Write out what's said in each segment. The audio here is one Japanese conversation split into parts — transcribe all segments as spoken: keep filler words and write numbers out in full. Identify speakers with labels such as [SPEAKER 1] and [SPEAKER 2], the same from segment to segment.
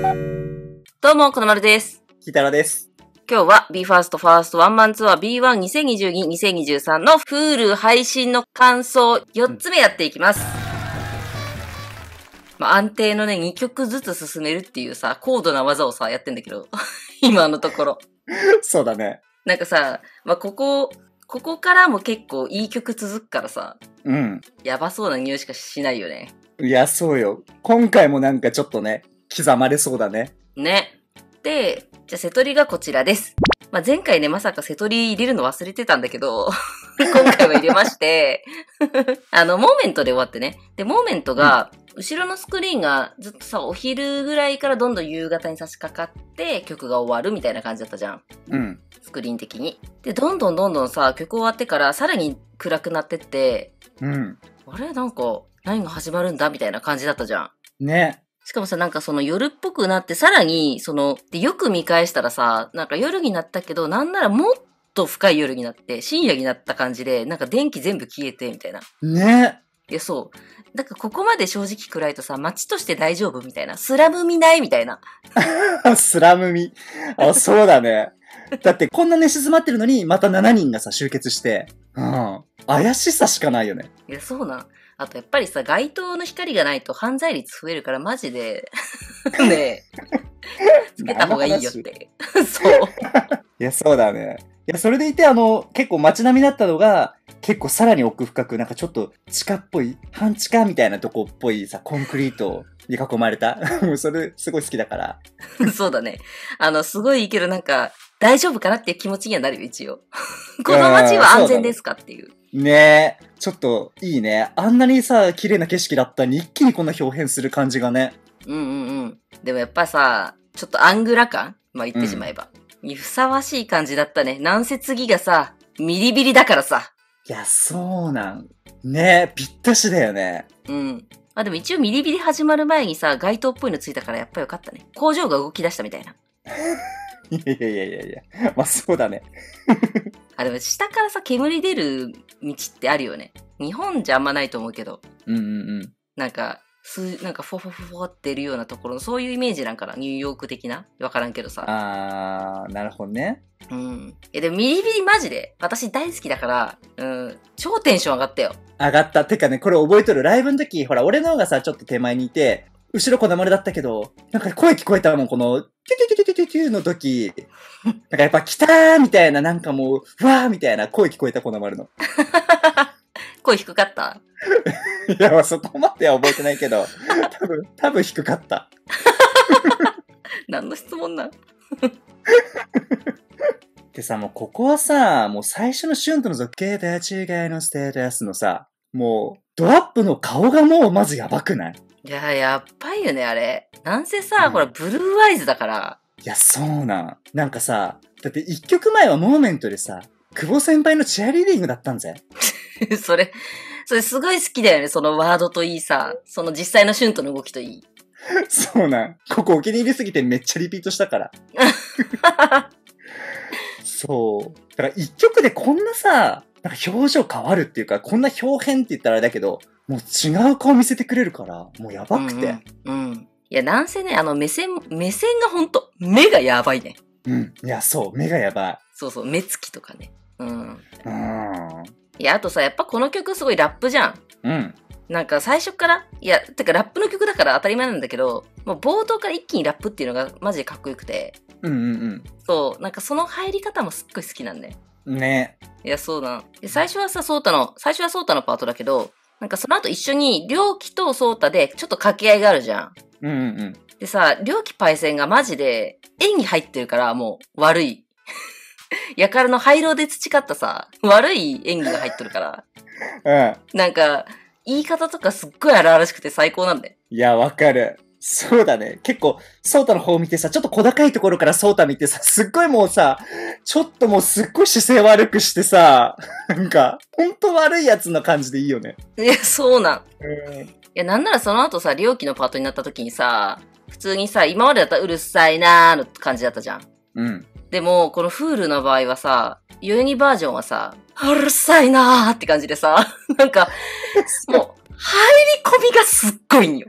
[SPEAKER 1] どうも、このまるです。
[SPEAKER 2] きたらです。
[SPEAKER 1] 今日は ビーファースト ファーストワンマンツアー ビーワンにせんにじゅうににせんにじゅうさん の Hulu 配信の感想よっつめやっていきます。うん、まあ、安定のね、にきょくずつ進めるっていうさ、高度な技をさ、やってんだけど。今のところ。
[SPEAKER 2] そうだね。
[SPEAKER 1] なんかさ、まあ、ここ、ここからも結構いい曲続くからさ。
[SPEAKER 2] うん。
[SPEAKER 1] やばそうな匂いしかしないよね。
[SPEAKER 2] いや、そうよ。今回もなんかちょっとね、刻まれそうだね。
[SPEAKER 1] ね。で、じゃあセトリがこちらです。まあ、前回ね、まさかセトリ入れるの忘れてたんだけど、今回は入れまして、あの、モーメントで終わってね。で、モーメントが、うん、後ろのスクリーンがずっとさ、お昼ぐらいからどんどん夕方に差し掛かって曲が終わるみたいな感じだったじゃん。
[SPEAKER 2] うん。
[SPEAKER 1] スクリーン的に。で、どんどんどんどんさ、曲終わってからさらに暗くなってって、
[SPEAKER 2] うん。
[SPEAKER 1] あれなんか、何が始まるんだみたいな感じだったじゃん。
[SPEAKER 2] ね。
[SPEAKER 1] しかもさ、なんかその夜っぽくなって、さらに、その、で、よく見返したらさ、なんか夜になったけど、なんならもっと深い夜になって、深夜になった感じで、なんか電気全部消えて、みたいな。
[SPEAKER 2] ね。
[SPEAKER 1] いや、そう。なんかここまで正直暗いとさ、街として大丈夫みたいな。スラム見ないみたいな。
[SPEAKER 2] スラム見。あ、そうだね。だってこんな寝静まってるのに、またしちにんがさ、集結して。うん。怪しさしかないよね。
[SPEAKER 1] いや、そうなん。あとやっぱりさ、街灯の光がないと犯罪率増えるからマジで、ねえ、つけた方がいいよって。そう。
[SPEAKER 2] いや、そうだね。いや、それでいて、あの、結構街並みだったのが、結構さらに奥深く、なんかちょっと地下っぽい、半地下みたいなとこっぽいさ、コンクリートに囲まれた。もうそれ、すごい好きだから。
[SPEAKER 1] そうだね。あの、すごいいいけど、なんか、大丈夫かなっていう気持ちにはなるよ、一応。この街は安全ですかっていう。
[SPEAKER 2] ねえ。ちょっと、いいね。あんなにさ、綺麗な景色だったのに、一気にこんな表現する感じがね。
[SPEAKER 1] うんうんうん。でもやっぱさ、ちょっとアングラ感まあ言ってしまえば。うん、にふさわしい感じだったね。なんせ次がさ、ミリビリだからさ。
[SPEAKER 2] いや、そうなん。ねえ、ぴったしだよね。
[SPEAKER 1] うん。あ、でも一応ミリビリ始まる前にさ、街灯っぽいのついたからやっぱよかったね。工場が動き出したみたいな。
[SPEAKER 2] いやいやいやいやいや。まあそうだね。
[SPEAKER 1] あ、でも下からさ、煙出る道ってあるよね。日本じゃあんまないと思うけど。
[SPEAKER 2] うんうんうん。
[SPEAKER 1] なんか、す、なんかフォフォフォフォってるようなところの、そういうイメージなんかな。ニューヨーク的なわからんけどさ。
[SPEAKER 2] あー、なるほどね。
[SPEAKER 1] うん。え、でもミリビリマジで、私大好きだから、うん、超テンション上がったよ。
[SPEAKER 2] 上がった。てかね、これ覚えとる。ライブの時、ほら、俺の方がさ、ちょっと手前にいて、後ろこだまるだったけど、なんか声聞こえたもん、この、キュキュキュキュキュキュの時、なんかやっぱ来たーみたいな、なんかもう、ふわーみたいな声聞こえた、こだまるの。
[SPEAKER 1] 声低かった？
[SPEAKER 2] いや、そこまでは覚えてないけど、多分、多分低かった。
[SPEAKER 1] 何の質問なん？
[SPEAKER 2] でさ、もうここはさ、もう最初のシュンとの属形で違いのステータスのさ、もう、ドラップの顔がもうまずやばくない？
[SPEAKER 1] いや、やっばいよね、あれ。なんせさ、うん、ほら、ブルーアイズだから。
[SPEAKER 2] いや、そうなん。なんかさ、だって一曲前はモーメントでさ、久保先輩のチアリーディングだったんぜ。
[SPEAKER 1] それ、それすごい好きだよね、そのワードといいさ、その実際のシュンとの動きといい。
[SPEAKER 2] そうなん。ここお気に入りすぎてめっちゃリピートしたから。そう。だから一曲でこんなさ、なんか表情変わるっていうか、こんな表現って言ったらあれだけど、もう違う顔見せてくれるから、もうやばくて。
[SPEAKER 1] うん、うん。うん。いや、なんせね、あの目線、目線がほんと、目がやばいね。
[SPEAKER 2] うん。いや、そう、目がやばい。
[SPEAKER 1] そうそう、目つきとかね。うん。
[SPEAKER 2] うん。
[SPEAKER 1] いや、あとさ、やっぱこの曲すごいラップじゃん。
[SPEAKER 2] うん。
[SPEAKER 1] なんか最初から、いや、てかラップの曲だから当たり前なんだけど、もう冒頭から一気にラップっていうのがマジでかっこよくて。
[SPEAKER 2] うんうんうん。
[SPEAKER 1] そう、なんかその入り方もすっごい好きなんだよ。
[SPEAKER 2] ね。
[SPEAKER 1] いや、そうだ。で、最初はさ、ソータの、最初はソータのパートだけど、なんかその後一緒に、りょうきとソータでちょっと掛け合いがあるじゃん。
[SPEAKER 2] うんうんうん。
[SPEAKER 1] でさ、りょうきパイセンがマジで演技入ってるからもう悪い。やからの廃炉で培ったさ、悪い演技が入ってるから。
[SPEAKER 2] うん。
[SPEAKER 1] なんか、言い方とかすっごい荒々しくて最高なんだよ。
[SPEAKER 2] いや、わかる。そうだね。結構、ソータの方見てさ、ちょっと小高いところからソータ見てさ、すっごいもうさ、ちょっともうすっごい姿勢悪くしてさ、なんか、ほんと悪いやつの感じでいいよね。
[SPEAKER 1] いや、そうなん。
[SPEAKER 2] うん。い
[SPEAKER 1] や、なんならその後さ、りょうきのパートになった時にさ、普通にさ、今までだったらうるさいなーの感じだったじゃん。
[SPEAKER 2] うん。
[SPEAKER 1] でも、このフールの場合はさ、代々木バージョンはさ、うるさいなーって感じでさ、なんか、もう、入り込みがすっごいんよ。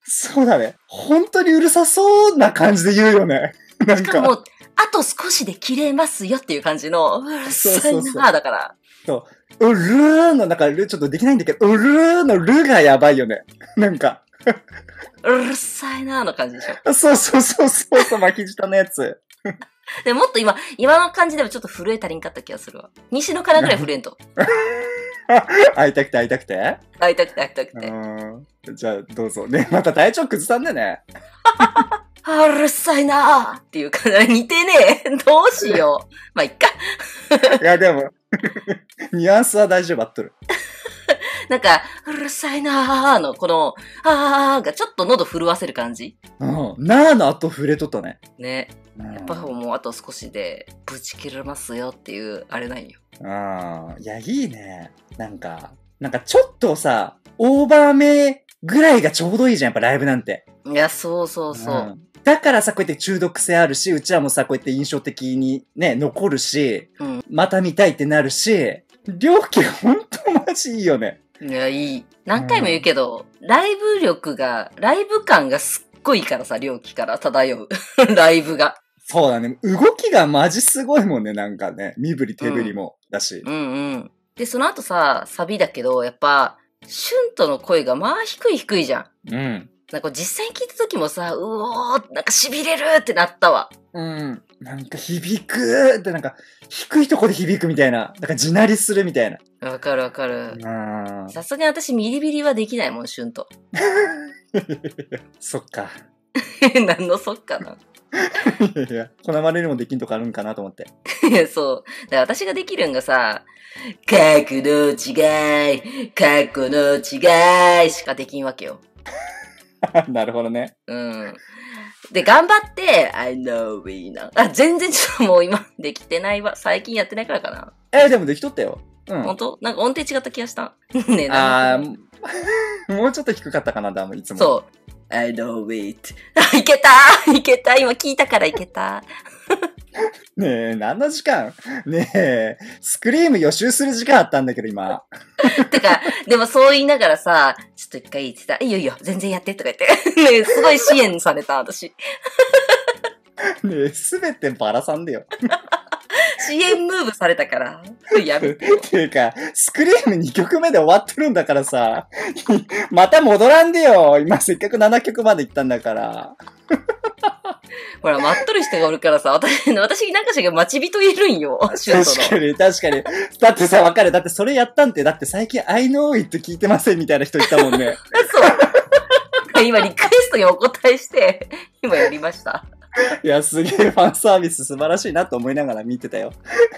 [SPEAKER 2] そうだね。本当にうるさそうな感じで言うよね。なんか。
[SPEAKER 1] しかも、あと少しで切れますよっていう感じの、うるさいなーだから。
[SPEAKER 2] そう。うるーの、なんか、ちょっとできないんだけど、うるーのるがやばいよね。なんか。
[SPEAKER 1] うるさいなーの感じでしょ。
[SPEAKER 2] そうそうそうそうそう、巻き舌のやつ。
[SPEAKER 1] でもっと今、今の感じでもちょっと震え足りんかった気がするわ。西のからぐらい震えんと。
[SPEAKER 2] 会いたくて会いたくて
[SPEAKER 1] 会いたくて会いたくて。
[SPEAKER 2] うん。じゃあ、どうぞ。ね、また体調崩さんでね。
[SPEAKER 1] うるさいなーっていう感じ。似てねえ。どうしよう。まあ、いっか。
[SPEAKER 2] いや、でも、ニュアンスは大丈夫、あっとる。
[SPEAKER 1] なんか、うるさいなーの、この、あーがちょっと喉震わせる感じ。
[SPEAKER 2] うん。なーの後触れとったね。
[SPEAKER 1] ね。
[SPEAKER 2] うん、
[SPEAKER 1] やっぱもうあと少しで、ぶち切れますよっていう、あれなんよ。
[SPEAKER 2] ああ、いや、いいね。なんか、なんかちょっとさ、オーバーめぐらいがちょうどいいじゃん、やっぱライブなんて。
[SPEAKER 1] いや、そうそうそう。うん、
[SPEAKER 2] だからさ、こうやって中毒性あるし、うちらもさ、こうやって印象的にね、残るし、うん、また見たいってなるし、料金ほんとマジいいよね。
[SPEAKER 1] いや、いい。何回も言うけど、うん、ライブ力が、ライブ感がすっごいからさ、料金から漂う。ライブが。
[SPEAKER 2] そうだね。動きがマジすごいもんね、なんかね。身振り手振りもだし。
[SPEAKER 1] うん、うんうんで、その後さ、サビだけど、やっぱ、シュントの声がまあ低い低いじゃん。うん。なんか実際に聞いた時もさ、うおー、なんか痺れるってなったわ。
[SPEAKER 2] うん。なんか響くってなんか、低いとこで響くみたいな。なんか地鳴りするみたいな。
[SPEAKER 1] わかるわかる。さすがに私ミリビリはできないもん、シュント。
[SPEAKER 2] そっか。
[SPEAKER 1] 何のそっかな。
[SPEAKER 2] いやいや、こなまれにもできんとこあるんかなと思って。
[SPEAKER 1] いや、そう。だから私ができるんがさ、角の違い、過去の違いしかできんわけよ。
[SPEAKER 2] なるほどね。
[SPEAKER 1] うん。で、頑張って、I know we know. あ、全然ちょっともう今できてないわ。最近やってないからかな。
[SPEAKER 2] えー、でもできとったよ。
[SPEAKER 1] うん。本当なんか音程違った気がした。ねえ、
[SPEAKER 2] あー、もうちょっと低かったかな、だもいつも。
[SPEAKER 1] そう。I know it. いけたいけた今聞いたからいけた。
[SPEAKER 2] ねえ、何の時間ねえ、スクリーム予習する時間あったんだけど、今。
[SPEAKER 1] てか、でもそう言いながらさ、ちょっと一回言ってた。いいよいいよ、全然やってとか言って。ねえ、すごい支援された、私。
[SPEAKER 2] ねえ、すべてバラさんだよ。
[SPEAKER 1] 支援ムーブされたから。やめて。
[SPEAKER 2] ていうか、スクリームにきょくめで終わってるんだからさ、また戻らんでよ。今せっかくななきょくまで行ったんだから。
[SPEAKER 1] ほら、待っとる人がおるからさ、私、私になんかしら待ち人いるんよ。
[SPEAKER 2] 確かに、確かに。だってさ、わかる。だってそれやったんって、だって最近 I know it 聞いてませんみたいな人いたもんね。
[SPEAKER 1] そう。今リクエストにお答えして、今やりました。
[SPEAKER 2] いや、すげえファンサービス素晴らしいなと思いながら見てたよ。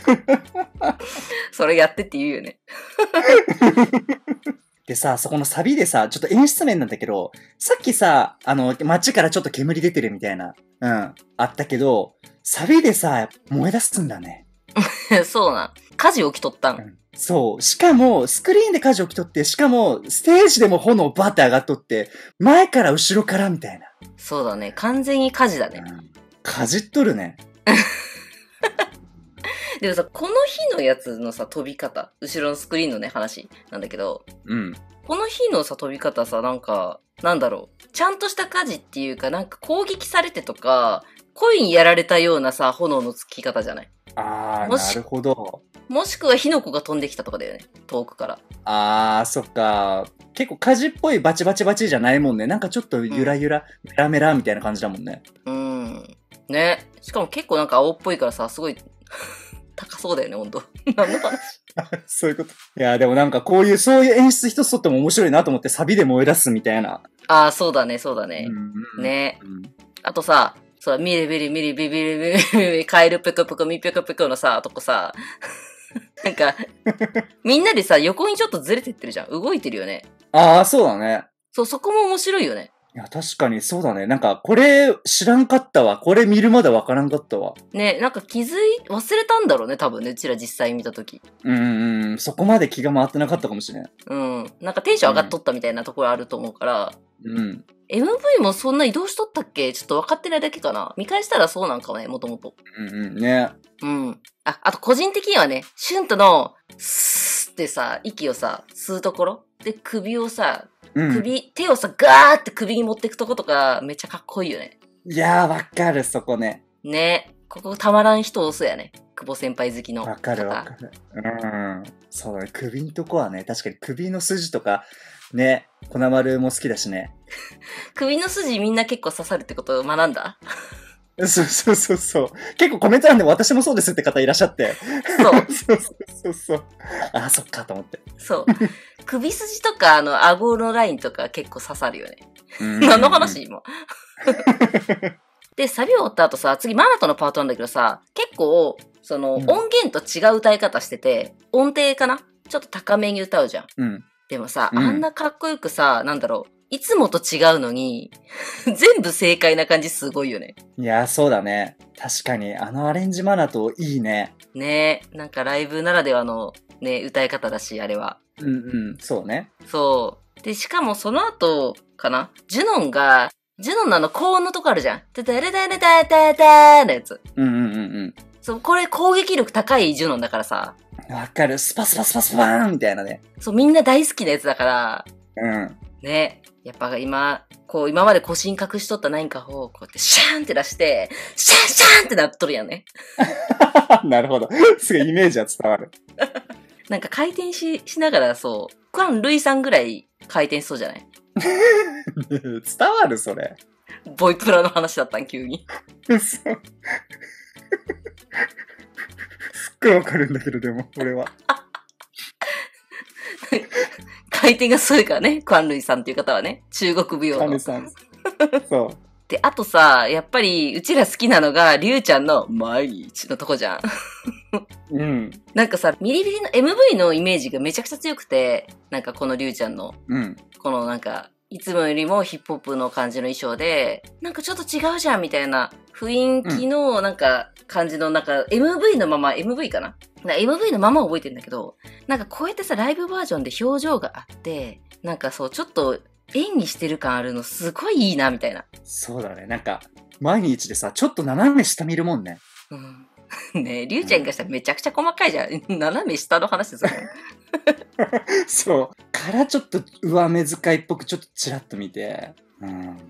[SPEAKER 1] それやってって言うよね。
[SPEAKER 2] でさ、そこのサビでさ、ちょっと演出面なんだけど、さっきさ、あの、街からちょっと煙出てるみたいな、うん、あったけど、サビでさ、燃え出すんだね。
[SPEAKER 1] そうなん。火事起きとったん、うん。
[SPEAKER 2] そう。しかも、スクリーンで火事起きとって、しかも、ステージでも炎バーって上がっとって、前から後ろからみたいな。
[SPEAKER 1] そうだね。完全に火事だね。うん、
[SPEAKER 2] かじっとるね。
[SPEAKER 1] でもさ、この日のやつのさ、飛び方、後ろのスクリーンのね、話なんだけど、うん。この日のさ、飛び方さ、なんか、なんだろう。ちゃんとした火事っていうか、なんか攻撃されてとか、恋にやられたようなさ、炎のつき方じゃない？
[SPEAKER 2] あー、なるほど。
[SPEAKER 1] もしくは火の粉が飛んできたとかだよね。遠くから。
[SPEAKER 2] あー、そっか。結構火事っぽいバチバチバチじゃないもんね。なんかちょっとゆらゆら、メラメラみたいな感じだもんね。
[SPEAKER 1] うん。ね。しかも結構なんか青っぽいからさ、すごい高そうだよね、ほんと。何の話
[SPEAKER 2] そういうこと。いや、でもなんかこういう、そういう演出一つとっても面白いなと思って、サビで燃え出すみたいな。
[SPEAKER 1] ああ、そうだね、そうだね。うんうん、ね、うん。あとさ、そう、ミリビリミリビビリビリビリカエルペコペコミペコペコのさ、とこさ、なんか、みんなでさ、横にちょっとずれてってるじゃん。動いてるよね。
[SPEAKER 2] ああ、そうだね。
[SPEAKER 1] そう、そこも面白いよね。
[SPEAKER 2] いや、確かにそうだね。なんか、これ知らんかったわ。これ見るまでわからんかったわ。
[SPEAKER 1] ね、なんか気づい、忘れたんだろうね、多分ね。うちら実際見たとき。
[SPEAKER 2] うんうん、そこまで気が回ってなかったかもしれん。
[SPEAKER 1] うん。なんかテンション上がっとったみたいなところあると思うから。うん。エムブイ もそんな移動しとったっけ？ちょっと分かってないだけかな。見返したらそうなんかもね、もともと。
[SPEAKER 2] うんうん、ね。
[SPEAKER 1] うん。あ、あと個人的にはね、シュントの、スーってさ、息をさ、吸うところで首をさ、
[SPEAKER 2] うん。
[SPEAKER 1] 首、手をさ、ガーって首に持っていくとことか、めっちゃかっこいいよね。
[SPEAKER 2] いやー、わかる、そこね。
[SPEAKER 1] ね。ここたまらん人多そうやね。久保先輩好きの方。
[SPEAKER 2] わかるわかる。うん。そうだね、首んとこはね、確かに首の筋とか、ね、粉丸も好きだしね。
[SPEAKER 1] 首の筋みんな結構刺さるってことを学んだ
[SPEAKER 2] そうそうそうそう。結構コメント欄でも私もそうですって方いらっしゃって。
[SPEAKER 1] そう。
[SPEAKER 2] そうそうそうそう。あー、そっかと思って。
[SPEAKER 1] そう。首筋とか、あの、顎のラインとか結構刺さるよね。
[SPEAKER 2] うん
[SPEAKER 1] 何の話今。で、サビ終わった後さ、次マナトのパートなんだけどさ、結構、その、
[SPEAKER 2] うん
[SPEAKER 1] 音源と違う歌い方してて、音程かなちょっと高めに歌うじゃん。
[SPEAKER 2] うん。
[SPEAKER 1] でもさ、
[SPEAKER 2] うん
[SPEAKER 1] あんなかっこよくさ、なんだろう、いつもと違うのに、全部正解な感じすごいよね。
[SPEAKER 2] いやー、そうだね。確かに、あのアレンジマナといいね。
[SPEAKER 1] ねえ、なんかライブならではのね、歌い方だし、あれは。
[SPEAKER 2] うんうん、そうね。
[SPEAKER 1] そう。で、しかもその後かなジュノンが、ジュノンのあの高音のとこあるじゃん。てたれたれたたたのやつ。
[SPEAKER 2] うんうんうん
[SPEAKER 1] そう、これ攻撃力高いジュノンだからさ。
[SPEAKER 2] うん。わかる。スパスパスパスパーンみたいなね。
[SPEAKER 1] そう、みんな大好きなやつだから、
[SPEAKER 2] うん。
[SPEAKER 1] ね。やっぱ今、こう、今まで腰に隠しとった何かを、こうやってシャーンって出して、シャンシャーンってなっとるやんね。
[SPEAKER 2] なるほど。すごいイメージは伝わる。
[SPEAKER 1] なんか回転し、しながらそう、クアン・ルイさんぐらい回転しそうじゃない
[SPEAKER 2] 伝わるそれ。
[SPEAKER 1] ボイプラの話だったん、急に。
[SPEAKER 2] 嘘。すっごいわかるんだけど、でも、俺は。
[SPEAKER 1] 回転がすごいからね、クアン・ルイさんっていう方はね。中国舞踊の。
[SPEAKER 2] カメさん。そう。
[SPEAKER 1] で、あとさ、やっぱり、うちら好きなのが、リュウちゃんの毎日のとこじゃん。
[SPEAKER 2] うん。
[SPEAKER 1] なんかさ、ミリビリの エムブイ のイメージがめちゃくちゃ強くて、なんかこのリュウちゃんの、
[SPEAKER 2] うん。
[SPEAKER 1] このなんか、いつもよりもヒップホップの感じの衣装で、なんかちょっと違うじゃんみたいな雰囲気のなんか感じのなんか エムブイ のまま、エムブイ かななんか エムブイ のまま覚えてるんだけど、なんかこうやってさ、ライブバージョンで表情があって、なんかそう、ちょっと演技してる感あるのすごいいいなみたいな。
[SPEAKER 2] そうだね。なんか、毎日でさ、ちょっと斜め下見るもんね。
[SPEAKER 1] うん。ねえ、リュウちゃんがしたらめちゃくちゃ細かいじゃん。斜め下の話ですよね。
[SPEAKER 2] そう。からちょっと上目遣いっぽくちょっとチラッと見て。うん。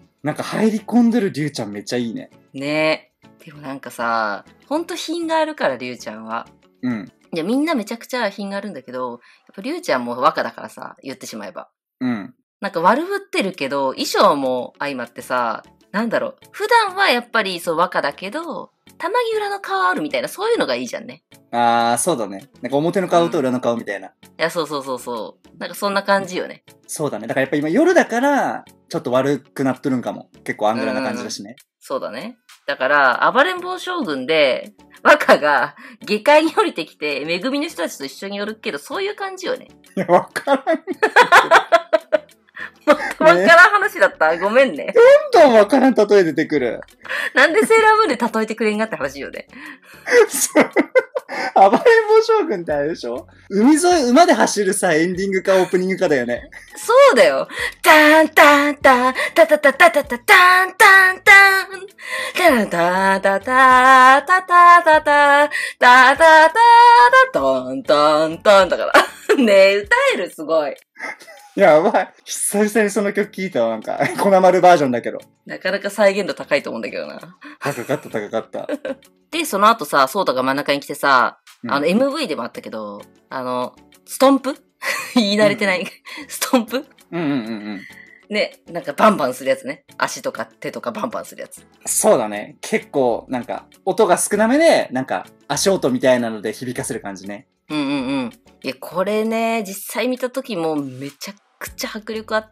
[SPEAKER 2] なんか入り込んでるリュウちゃんめっちゃいいね。
[SPEAKER 1] ねえ。でもなんかさ、ほんと品があるから、リュウちゃんは。
[SPEAKER 2] うん。
[SPEAKER 1] いや、みんなめちゃくちゃ品があるんだけど、やっぱリュウちゃんも若だからさ、言ってしまえば。
[SPEAKER 2] うん。
[SPEAKER 1] なんか悪ぶってるけど、衣装も相まってさ、なんだろう。普段はやっぱりそう若だけど、たまに裏の顔あるみたいな、そういうのがいいじゃんね。
[SPEAKER 2] あー、そうだね。なんか表の顔と裏の顔みたいな。
[SPEAKER 1] いや、そうそうそうそう。なんかそんな感じよね。
[SPEAKER 2] そうだね。だからやっぱ今夜だから、ちょっと悪くなっとるんかも。結構アングラな感じだしね。
[SPEAKER 1] そうだね。だから、暴れん坊将軍で、若が下界に降りてきて、めぐみの人たちと一緒に寄るけど、そういう感じよね。
[SPEAKER 2] いや、わからん。
[SPEAKER 1] もっとわからん話だった。ごめんね。
[SPEAKER 2] どんどんわからん例え出てくる。
[SPEAKER 1] なんでセーラームーンで例えてくれんがって話よね。
[SPEAKER 2] そう。暴れん坊将軍ってあれでしょ海沿い、馬で走るさ、エンディングかオープニングかだよね。
[SPEAKER 1] そうだよ。タンタンタン、タタタタタタタンタンタン、タタタタタタタタタタタタタンタンタンだから。ねえ、歌えるすごい。
[SPEAKER 2] やばい。久々にその曲聞いたわ、なんか。粉丸バージョンだけど。
[SPEAKER 1] なかなか再現度高いと思うんだけどな。
[SPEAKER 2] 高かった、高かった。
[SPEAKER 1] で、その後さ、ソータが真ん中に来てさ、
[SPEAKER 2] うん
[SPEAKER 1] あの、エムブイ でもあったけど、あの、ストンプ言い慣れてない。ストンプ
[SPEAKER 2] うんうんうんうん。
[SPEAKER 1] ね、なんかバンバンするやつね。足とか手とかバンバンするやつ。
[SPEAKER 2] そうだね。結構、なんか、音が少なめで、なんか、足音みたいなので響かせる感じね。
[SPEAKER 1] うんうんうん。いや、これね、実際見た時もめちゃくちゃ迫力あって、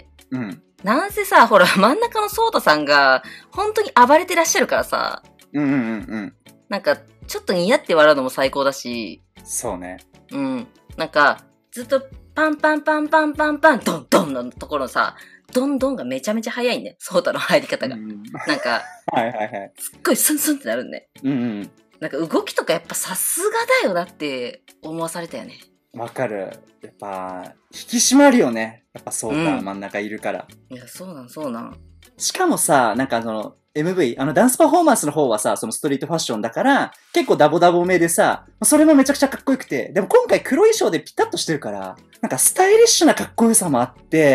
[SPEAKER 2] うん。
[SPEAKER 1] なんせさ、ほら、真ん中のソータさんが、本当に暴れてらっしゃるからさ、
[SPEAKER 2] うんうんうんうん。
[SPEAKER 1] なんか、ちょっと似合って笑うのも最高だし、
[SPEAKER 2] そうね。
[SPEAKER 1] うん。なんか、ずっとパンパンパンパンパンパン、ドンドンのところさ、ドンドンがめちゃめちゃ早いね。ソータの入り方が。
[SPEAKER 2] うん、
[SPEAKER 1] なんか、
[SPEAKER 2] はいはいはい。
[SPEAKER 1] すっごいスンスンってなるね。
[SPEAKER 2] うんうん。
[SPEAKER 1] なんか動きとかやっぱさすがだよなって思わされたよね。
[SPEAKER 2] わかる。やっぱ、引き締まるよね。やっぱソータ
[SPEAKER 1] うん
[SPEAKER 2] 真ん中いるから。
[SPEAKER 1] いや、そうなんそうなん。
[SPEAKER 2] しかもさ、なんかその、エムブイ、あのダンスパフォーマンスの方はさ、そのストリートファッションだから、結構ダボダボめでさ、それもめちゃくちゃかっこよくて、でも今回黒衣装でピタッとしてるから、なんかスタイリッシュなかっこよさもあって、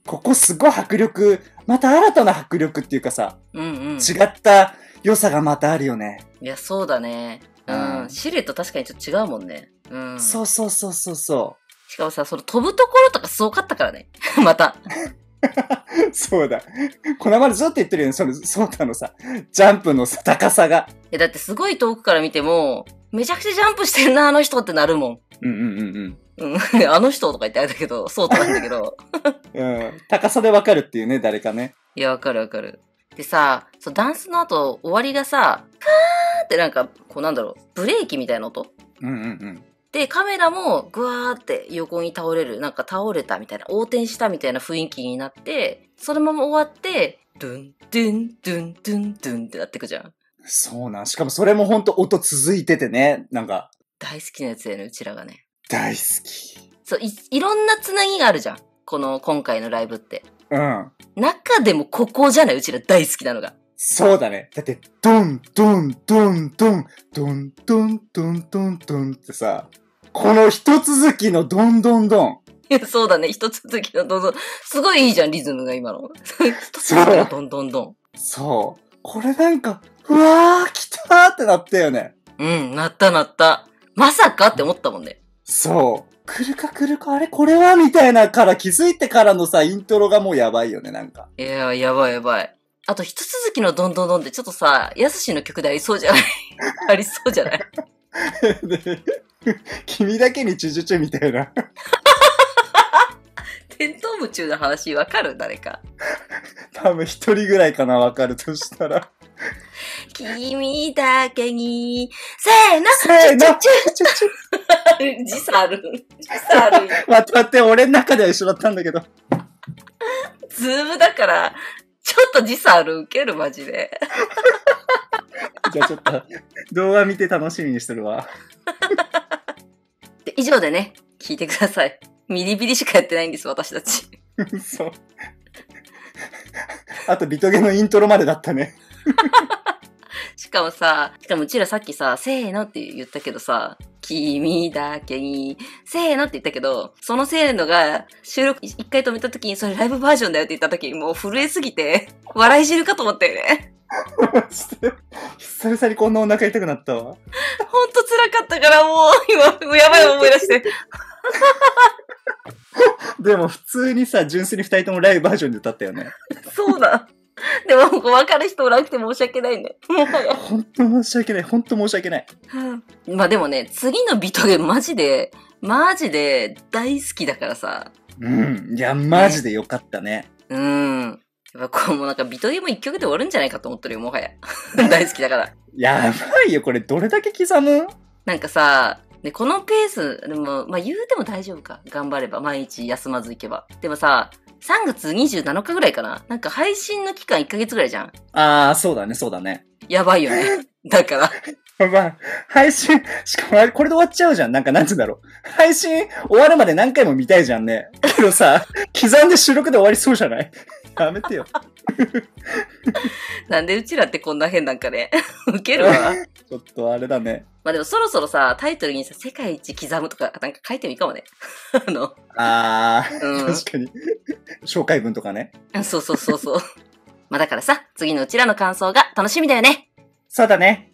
[SPEAKER 2] ここすごい迫力、また新たな迫力っていうかさ、
[SPEAKER 1] うんうん。
[SPEAKER 2] 違った良さがまたあるよね。
[SPEAKER 1] いや、そうだね。うん。
[SPEAKER 2] うん
[SPEAKER 1] シルエット確かにちょっと違うもんね。うん。
[SPEAKER 2] そうそうそうそうそ
[SPEAKER 1] しかもさ、その飛ぶところとかすごかったからね。また。
[SPEAKER 2] う。そうだ。このまでずっと言ってるよね、その、そうたのさ、ジャンプのさ、高さが。
[SPEAKER 1] え、だってすごい遠くから見ても、めちゃくちゃジャンプしてるな、あの人ってなるもん。
[SPEAKER 2] うんうんうん
[SPEAKER 1] うん。あの人とか言ってあれだけど、そうとなんだけど。
[SPEAKER 2] うん。うん。高さでわかるっていうね、誰かね。
[SPEAKER 1] いや、わかるわかる。でさ、そうダンスの後、終わりがさ、ふーってなんか、こうなんだろう、ブレーキみたいな音。
[SPEAKER 2] うんうんうん。
[SPEAKER 1] で、カメラもぐわーって横に倒れる、なんか倒れたみたいな、横転したみたいな雰囲気になって、そのまま終わって、ドゥン、ドゥン、ドゥン、ドゥン、ドゥンってなってくじゃん。
[SPEAKER 2] そうなん。しかもそれもほんと音続いててね、なんか、
[SPEAKER 1] 大好きなやつやね、うちらがね。
[SPEAKER 2] 大好き。
[SPEAKER 1] そう、い、いろんなつなぎがあるじゃん。この、今回のライブって。
[SPEAKER 2] うん。
[SPEAKER 1] 中でもここじゃない、うちら大好きなのが。
[SPEAKER 2] そうだね。だって、ドン、ドン、ドン、ドン、ドン、ドン、ドン、ドン、ドンってさ、この一続きのドンドンドン。
[SPEAKER 1] いや、そうだね。一つ続きのどんどん。すごいいいじゃん、リズムが今の。一つ続きのどんどんどん。
[SPEAKER 2] そう。これなんか、うわー、来たーってなったよね。
[SPEAKER 1] うん、なったなった。まさかって思ったもんね。
[SPEAKER 2] そう。来るか来るか、あれこれはみたいなから気づいてからのさ、イントロがもうやばいよね、なんか。
[SPEAKER 1] いや、やばいやばい。あと、一続きのどんどんどんってちょっとさ、やすしの曲でありそうじゃないありそうじゃない
[SPEAKER 2] で君だけにチュチュチュみたいな。
[SPEAKER 1] テントウムチュの話わかる誰か。
[SPEAKER 2] 多分一人ぐらいかな、わかるとしたら。
[SPEAKER 1] 君だけに、せーの
[SPEAKER 2] せーの
[SPEAKER 1] チュチ
[SPEAKER 2] チュチュ
[SPEAKER 1] ュチュ時差ある。時差ある。
[SPEAKER 2] 待って待って、俺の中では一緒だったんだけど。
[SPEAKER 1] ズームだから、ちょっと時差ある。ウケる、マジで。
[SPEAKER 2] じゃあちょっと、動画見て楽しみにしてるわ。
[SPEAKER 1] で以上でね、聞いてください。ミリビリしかやってないんです、私たち。
[SPEAKER 2] そう。あと、ビトゲのイントロまでだったね。
[SPEAKER 1] しかもさ、しかもうちらさっきさ、せーのって言ったけどさ、君だけに、せーのって言ったけど、そのせーのが収録一回止めた時に、それライブバージョンだよって言った時にもう震えすぎて、笑い死ぬかと思ったよね。
[SPEAKER 2] 久々にこんなお腹痛くなったわ。
[SPEAKER 1] ほんと辛かったからもう、今、もうやばい思い出して。
[SPEAKER 2] でも普通にさ、純粋に二人ともライブバージョンで歌ったよね。
[SPEAKER 1] そうだ。でも、分かる人おらなくて申し訳ないね。もはや。
[SPEAKER 2] ほんと申し訳ない。ほんと申し訳ない。
[SPEAKER 1] まあでもね、次のビトゲマジで、マジで大好きだからさ。
[SPEAKER 2] うん。いや、マジでよかったね。
[SPEAKER 1] うん。やっぱこうもうなんかビトゲも一曲で終わるんじゃないかと思ってるよ、もはや。大好きだから。
[SPEAKER 2] やばいよ、これどれだけ刻む？
[SPEAKER 1] なんかさ、ね、このペース、でも、まあ言うても大丈夫か。頑張れば。毎日休まずいけば。でもさ、さんがつにじゅうなのかぐらいかな。なんか配信の期間いっかげつぐらいじゃん。
[SPEAKER 2] あー、そうだね、そうだね。
[SPEAKER 1] やばいよね。だから。
[SPEAKER 2] まあ、配信、しかもあれ、これで終わっちゃうじゃん。なんか、なんつうんだろう。配信終わるまで何回も見たいじゃんね。けどさ、刻んで収録で終わりそうじゃない？やめてよ。
[SPEAKER 1] なんでうちらってこんな変なんかね。ウケるわ。
[SPEAKER 2] ちょっとあれだね。
[SPEAKER 1] まあでもそろそろさ、タイトルにさ、世界一刻むとかなんか書いてもいいかもね。あの、
[SPEAKER 2] あー、
[SPEAKER 1] うん
[SPEAKER 2] 確かに。紹介文とかね。
[SPEAKER 1] そうそうそうそう。まあだからさ、次のうちらの感想が楽しみだよね。
[SPEAKER 2] そうだね。